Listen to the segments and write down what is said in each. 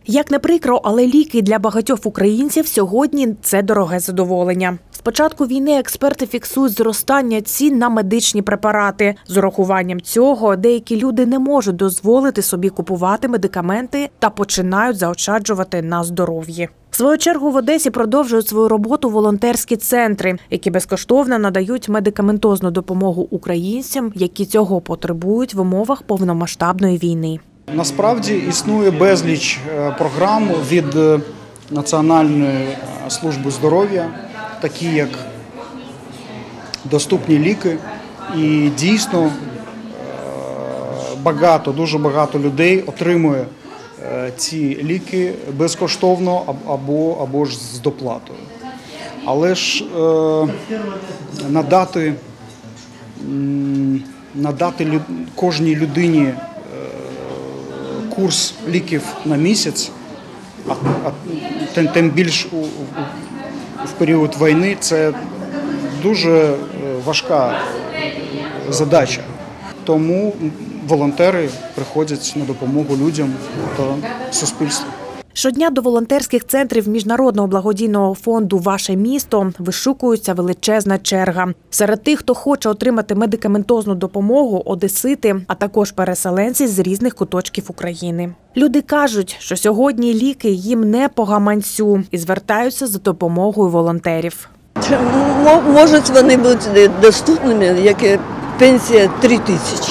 Як не прикро, але ліки для багатьох українців сьогодні – це дороге задоволення. З початку війни експерти фіксують зростання цін на медичні препарати. З урахуванням цього деякі люди не можуть дозволити собі купувати медикаменти та починають заощаджувати на здоров'ї. В свою чергу в Одесі продовжують свою роботу волонтерські центри, які безкоштовно надають медикаментозну допомогу українцям, які цього потребують в умовах повномасштабної війни. Насправді існує безліч програм від Національної служби здоров'я, такі як доступні ліки. І дійсно дуже багато людей отримує ці ліки безкоштовно або ж з доплатою. Але ж надати кожній людині курс ліків на місяць, тим більш в період війни, це дуже важка задача. Тому волонтери приходять на допомогу людям та суспільству. Щодня до волонтерських центрів Міжнародного благодійного фонду «Ваше місто» вишукується величезна черга. Серед тих, хто хоче отримати медикаментозну допомогу – одесити, а також переселенці з різних куточків України. Люди кажуть, що сьогодні ліки їм не по гаманцю і звертаються за допомогою волонтерів. Можуть вони бути доступними, як і пенсія 3 тисячі.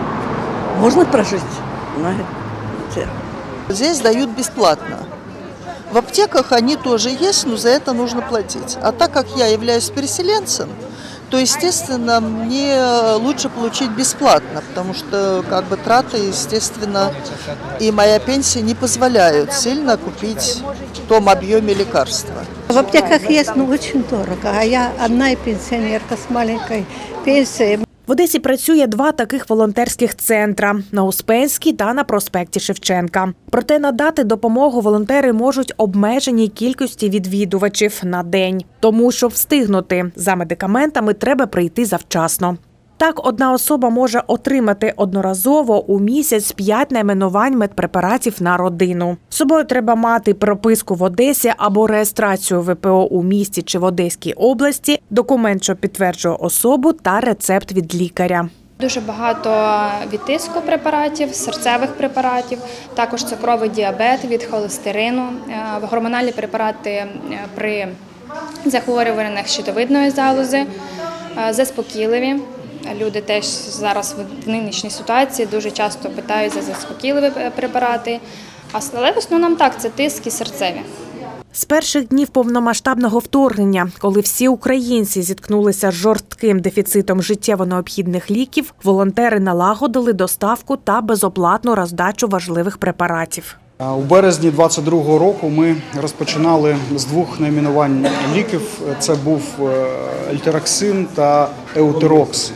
Можна прожити на це. Здесь дают бесплатно. В аптеках они тоже есть, но за это нужно платить. А так как я являюсь переселенцем, то, естественно, мне лучше получить бесплатно, потому что траты, естественно, и моя пенсия не позволяют сильно купить в том объеме лекарства. В аптеках есть, но очень дорого. А я одна пенсионерка с маленькой пенсией. В Одесі працює 2 таких волонтерських центра – на Успенській та на проспекті Шевченка. Проте надати допомогу волонтери можуть обмеженій кількості відвідувачів на день. Тому, щоб встигнути за медикаментами, треба прийти завчасно. Так, одна особа може отримати одноразово у місяць 5 найменувань медпрепаратів на родину. З собою треба мати прописку в Одесі або реєстрацію ВПО у місті чи в Одеській області, документ, що підтверджує особу, та рецепт від лікаря. Дуже багато від тиску препаратів, серцевих препаратів, також цукровий діабет, від холестерину, гормональні препарати при захворюваннях щитовидної залози, заспокійливі. Люди теж зараз в нинішній ситуації дуже часто питають за заспокійливі препарати, але в основному так, це тиск і серцеві. З перших днів повномасштабного вторгнення, коли всі українці зіткнулися з жорстким дефіцитом життєво необхідних ліків, волонтери налагодили доставку та безоплатну роздачу важливих препаратів. У березні 2022 року ми розпочинали з 2 найменувань ліків. Це був ельтероксин та еутерокс.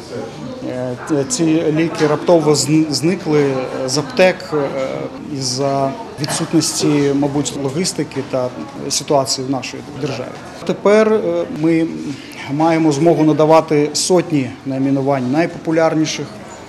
Ці ліки раптово зникли з аптек із-за відсутності, мабуть, логістики та ситуації в нашій державі. Тепер ми маємо змогу надавати сотні найменувань найпопулярніших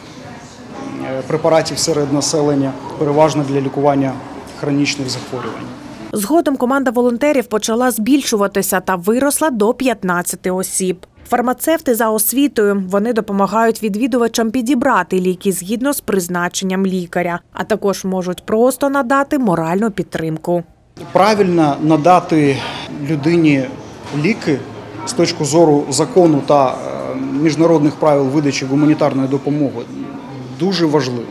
препаратів серед населення, переважно для лікування хронічних захворювань. Згодом команда волонтерів почала збільшуватися та виросла до 15 осіб. Фармацевти за освітою, вони допомагають відвідувачам підібрати ліки згідно з призначенням лікаря, а також можуть просто надати моральну підтримку. Правильно надати людині ліки з точки зору закону та міжнародних правил видачі гуманітарної допомоги дуже важливо.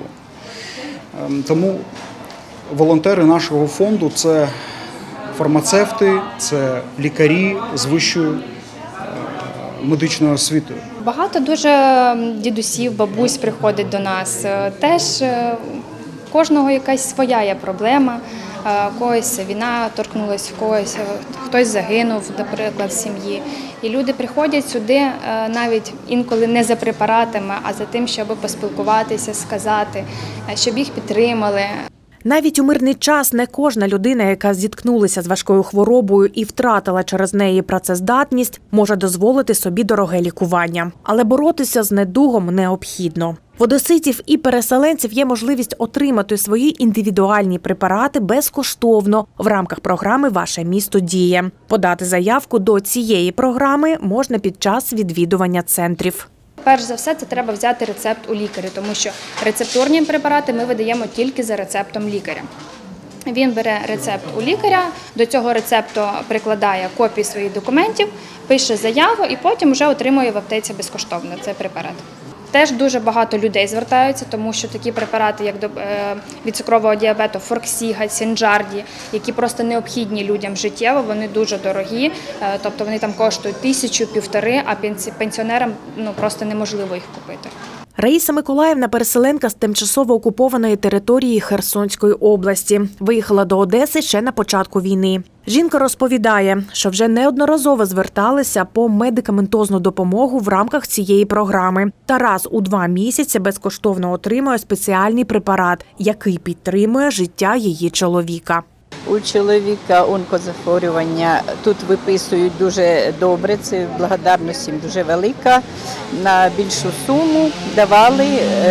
Тому волонтери нашого фонду – це фармацевти, це лікарі з вищою медичною освітою. Багато дуже дідусів, бабусь приходить до нас. Теж кожного якась своя є проблема. Когось війна торкнулась, когось хтось загинув, наприклад, в сім'ї. І люди приходять сюди навіть інколи не за препаратами, а за тим, щоб поспілкуватися, сказати, щоб їх підтримали. Навіть у мирний час не кожна людина, яка зіткнулася з важкою хворобою і втратила через неї працездатність, може дозволити собі дороге лікування. Але боротися з недугом необхідно. В одеситів і переселенців є можливість отримати свої індивідуальні препарати безкоштовно в рамках програми «Ваше місто діє». Подати заявку до цієї програми можна під час відвідування центрів. Перш за все, це треба взяти рецепт у лікаря, тому що рецептурні препарати ми видаємо тільки за рецептом лікаря. Він бере рецепт у лікаря, до цього рецепту прикладає копії своїх документів, пише заяву і потім вже отримує в аптеці безкоштовно цей препарат. Теж дуже багато людей звертаються, тому що такі препарати, як від цукрового діабету, Форксіга, Сінджарді, які просто необхідні людям життєво, вони дуже дорогі, тобто вони там коштують 1000–1500, а пенсіонерам просто неможливо їх купити. Раїса Миколаївна – переселенка з тимчасово окупованої території Херсонської області. Виїхала до Одеси ще на початку війни. Жінка розповідає, що вже неодноразово зверталися по медикаментозну допомогу в рамках цієї програми. Та раз у 2 місяці безкоштовно отримує спеціальний препарат, який підтримує життя її чоловіка. У чоловіка онкозахворювання тут виписують дуже добре, це благодарність їм дуже велика. На більшу суму давали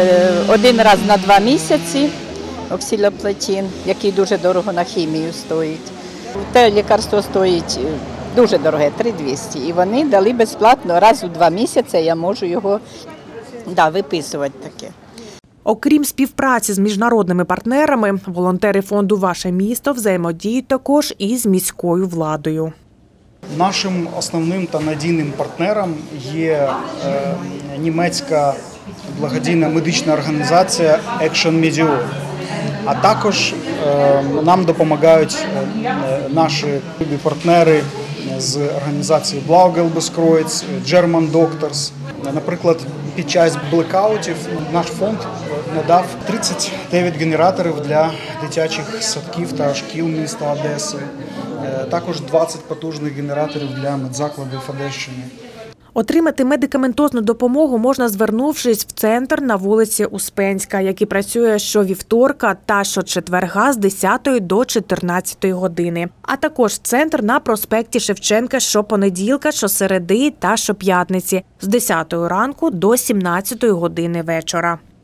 1 раз на 2 місяці оксилоплатин, який дуже дорого на хімію стоїть. Те лікарство стоїть дуже дороге, 3200. І вони дали безплатно, раз у 2 місяці я можу його виписувати таке. Окрім співпраці з міжнародними партнерами, волонтери фонду «Ваше місто» взаємодіють також із міською владою. Нашим основним та надійним партнером є німецька благодійна медична організація Action Medeor. А також нам допомагають наші партнери з організації Blaugelbeskreuz, German Doctors. Наприклад, під час блекаутів наш фонд надав 39 генераторів для дитячих садків та шкіл міста Одеси. Також 20 потужних генераторів для медзакладів Одещини. Отримати медикаментозну допомогу можна, звернувшись в центр на вулиці Успенська, який працює щовівторка та щочетверга з 10 до 14 години. А також центр на проспекті Шевченка щопонеділка, щосереди та щоп'ятниці з 10 ранку до 17 години вечора.